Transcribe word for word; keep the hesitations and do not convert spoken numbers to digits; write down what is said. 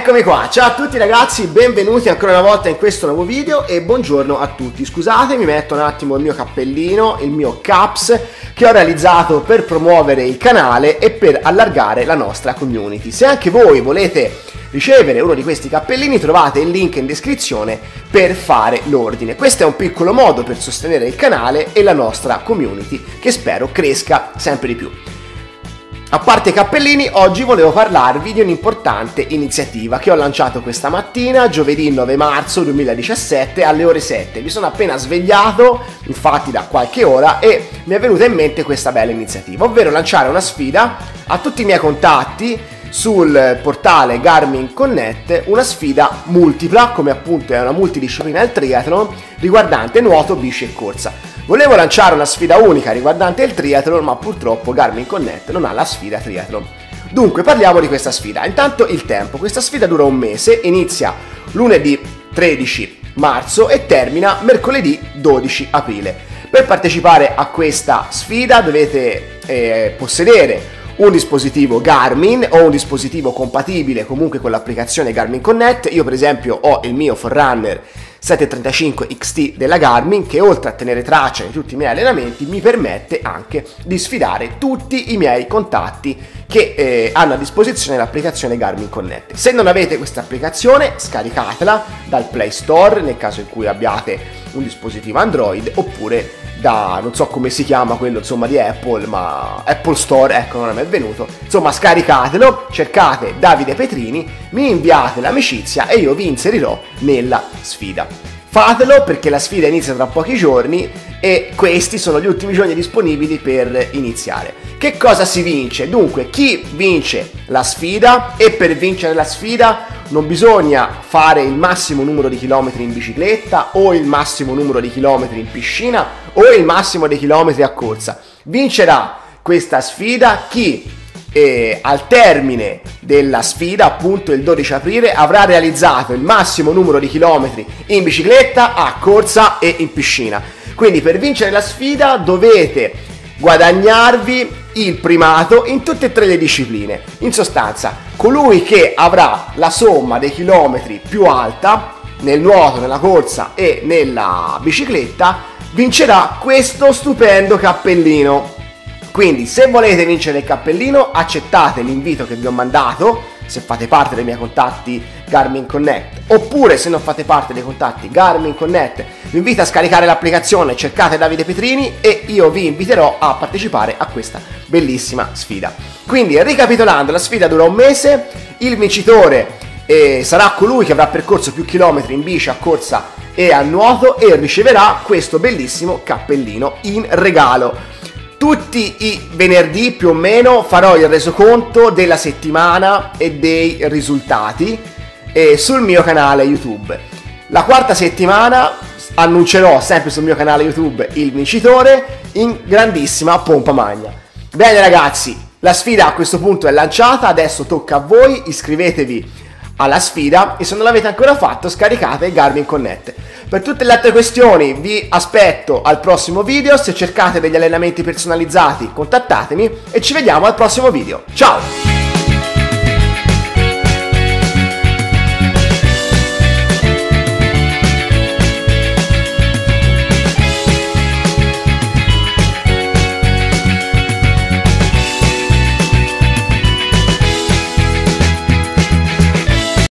Eccomi qua, ciao a tutti ragazzi, benvenuti ancora una volta in questo nuovo video e buongiorno a tutti. Scusate, mi metto un attimo il mio cappellino, il mio caps che ho realizzato per promuovere il canale e per allargare la nostra community. Se anche voi volete ricevere uno di questi cappellini trovate il link in descrizione per fare l'ordine. Questo è un piccolo modo per sostenere il canale e la nostra community che spero cresca sempre di più. A parte i cappellini, oggi volevo parlarvi di un'importante iniziativa che ho lanciato questa mattina, giovedì nove marzo duemiladiciassette alle ore sette. Mi sono appena svegliato, infatti da qualche ora, e mi è venuta in mente questa bella iniziativa, ovvero lanciare una sfida a tutti i miei contatti sul portale Garmin Connect, una sfida multipla, come appunto è una multidisciplina il triathlon, riguardante nuoto, bici e corsa. Volevo lanciare una sfida unica riguardante il triathlon, ma purtroppo Garmin Connect non ha la sfida triathlon. Dunque parliamo di questa sfida. Intanto il tempo. Questa sfida dura un mese, inizia lunedì tredici marzo e termina mercoledì dodici aprile. Per partecipare a questa sfida dovete eh, possedere un dispositivo Garmin o un dispositivo compatibile comunque con l'applicazione Garmin Connect. Io per esempio ho il mio Forerunner settecentotrentacinque X T della Garmin, che oltre a tenere traccia di tutti i miei allenamenti mi permette anche di sfidare tutti i miei contatti che eh, hanno a disposizione l'applicazione Garmin Connect. Se non avete questa applicazione, scaricatela dal Play Store nel caso in cui abbiate un dispositivo Android, oppure da, non so come si chiama quello insomma di Apple, ma Apple Store, ecco, non è venuto. Insomma, scaricatelo, cercate Davide Petrini, mi inviate l'amicizia e io vi inserirò nella sfida. Fatelo perché la sfida inizia tra pochi giorni e questi sono gli ultimi giorni disponibili per iniziare. Che cosa si vince? Dunque, chi vince la sfida, e per vincere la sfida non bisogna fare il massimo numero di chilometri in bicicletta o il massimo numero di chilometri in piscina o il massimo dei chilometri a corsa. Vincerà questa sfida chi e al termine della sfida, appunto il dodici aprile, avrà realizzato il massimo numero di chilometri in bicicletta, a corsa e in piscina. Quindi per vincere la sfida dovete guadagnarvi il primato in tutte e tre le discipline. In sostanza, colui che avrà la somma dei chilometri più alta nel nuoto, nella corsa e nella bicicletta vincerà questo stupendo cappellino. Quindi se volete vincere il cappellino accettate l'invito che vi ho mandato, se fate parte dei miei contatti Garmin Connect, oppure se non fate parte dei contatti Garmin Connect vi invito a scaricare l'applicazione, cercate Davide Petrini e io vi inviterò a partecipare a questa bellissima sfida. Quindi ricapitolando, la sfida dura un mese, il vincitore eh, sarà colui che avrà percorso più chilometri in bici, a corsa e a nuoto e riceverà questo bellissimo cappellino in regalo. Tutti i venerdì più o meno farò il resoconto della settimana e dei risultati eh, sul mio canale YouTube. La quarta settimana annuncerò sempre sul mio canale YouTube il vincitore in grandissima pompa magna. Bene ragazzi, la sfida a questo punto è lanciata, adesso tocca a voi, iscrivetevi alla sfida e se non l'avete ancora fatto scaricate Garmin Connect. Per tutte le altre questioni vi aspetto al prossimo video, se cercate degli allenamenti personalizzati contattatemi e ci vediamo al prossimo video. Ciao!